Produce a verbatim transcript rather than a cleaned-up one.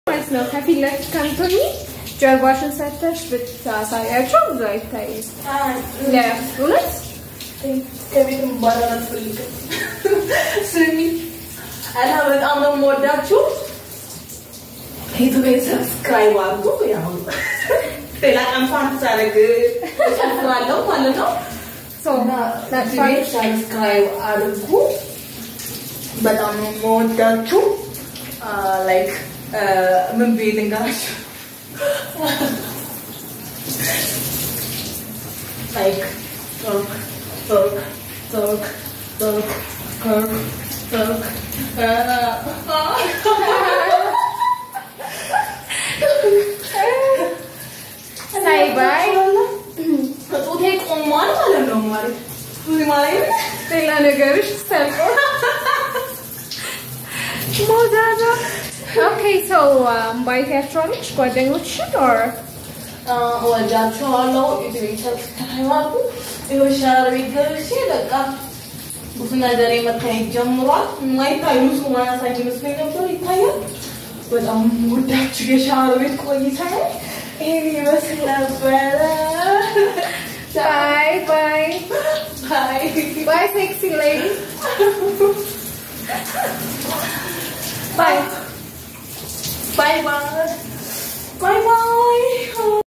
ማለት ነው ከፊት ለፊት ካንቶኒ ጀርባሽን ሰተሽ ብታሳያቸው ብዙ አይታይም። ለእውነት ከቤትም ባላላት ፈልግ ስሚ አላ በጣም ነው የምወዳችሁ። ዩቲዩብ ሰብስክራይብ አድርጉ። ያው ሌላ ቀንፋን ታረግ ተጨፍራለሁ ማለት ነው። ሶ ዩቲዩብ ሰብስክራይብ አድርጉ። በጣም ነው የምወዳችሁ። ላይክ ምን ቤት እንጋሽ like talk talk talk talk talk talk say bye तो थे कौन वाला ना हमारे पूरी मारे तेला नगरिश सल्को मोजाजा okay so um by electronics ጓደኞችሽ or ወጃቸዋለሁ። ዩቲዩብ ሰብስክራይብ አድርጉ። ይወሻር ቢገርሽ በቃ ብዙ ነገር የመታየት ጀምሯል። ማይታዩ ማያሳይ መስሎኝ ነበር ይታያል። በጣም ወዳችሁ የሻወር ቤት ቆይታዬ ይሄን ይመስል ነበር። ባይ ባይ ባይ ባይ ሴክሲ ሌዲ ባይ ባይ ባይ ባይ